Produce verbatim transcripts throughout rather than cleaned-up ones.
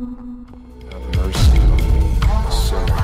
Have mercy on me, a sinner.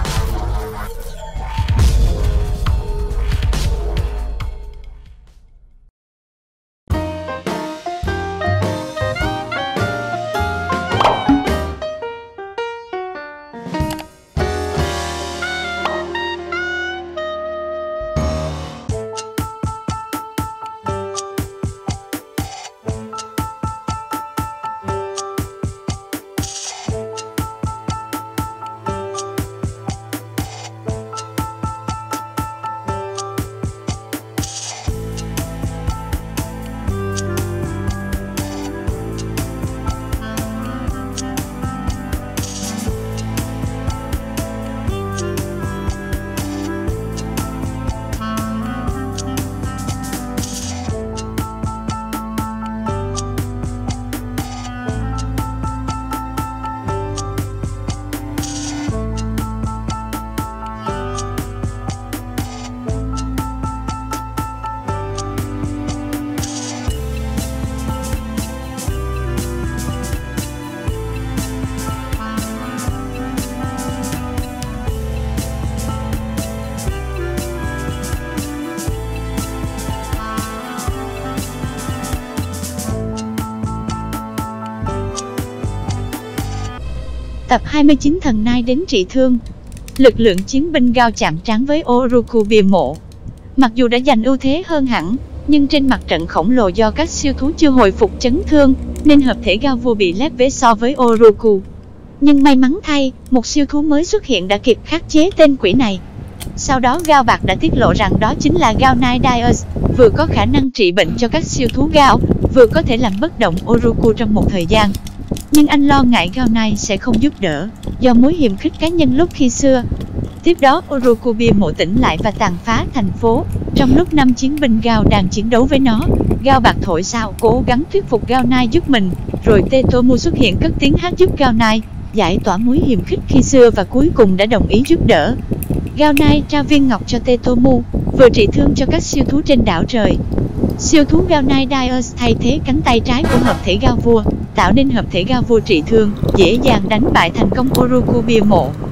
Tập hai mươi chín Thần Nai đến trị thương. Lực lượng chiến binh Gao chạm trán với Oroku bia mộ. Mặc dù đã giành ưu thế hơn hẳn, nhưng trên mặt trận khổng lồ do các siêu thú chưa hồi phục chấn thương, nên hợp thể Gao vua bị lép vế so với Oroku. Nhưng may mắn thay, một siêu thú mới xuất hiện đã kịp khắc chế tên quỷ này. Sau đó Gao Bạc đã tiết lộ rằng đó chính là Gao Nai Daius, vừa có khả năng trị bệnh cho các siêu thú Gao, vừa có thể làm bất động Oroku trong một thời gian. Nhưng anh lo ngại Gao Nai sẽ không giúp đỡ, do mối hiềm khích cá nhân lúc khi xưa. Tiếp đó Oroku bia mộ tỉnh lại và tàn phá thành phố. Trong lúc năm chiến binh Gao đang chiến đấu với nó, Gao Bạc thổi sao cố gắng thuyết phục Gao Nai giúp mình. Rồi Tetomu xuất hiện cất tiếng hát giúp Gao Nai giải tỏa mối hiềm khích khi xưa và cuối cùng đã đồng ý giúp đỡ. Gao Nai trao viên ngọc cho Tetomu, vừa trị thương cho các siêu thú trên đảo trời. Siêu thú Gao Nai Daius thay thế cánh tay trái của hợp thể Gao vua, tạo nên hợp thể Gao vua trị thương, dễ dàng đánh bại thành công Oroku bia mộ.